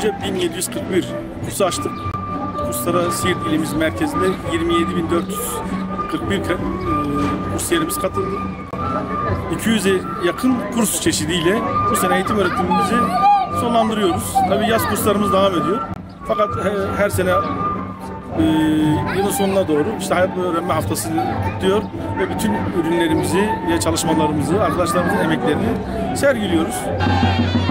önce 1741 kursu açtık. Kurslara Siirt ilimiz merkezinde 27.441 kursiyerimiz katıldı. 200'e yakın kurs çeşidiyle bu sene eğitim öğretimimizi sonlandırıyoruz. Tabii yaz kurslarımız devam ediyor. Fakat her sene yılın sonuna doğru işte hayat öğrenme haftası kutluyor ve bütün ürünlerimizi ve çalışmalarımızı, arkadaşlarımızın emeklerini sergiliyoruz.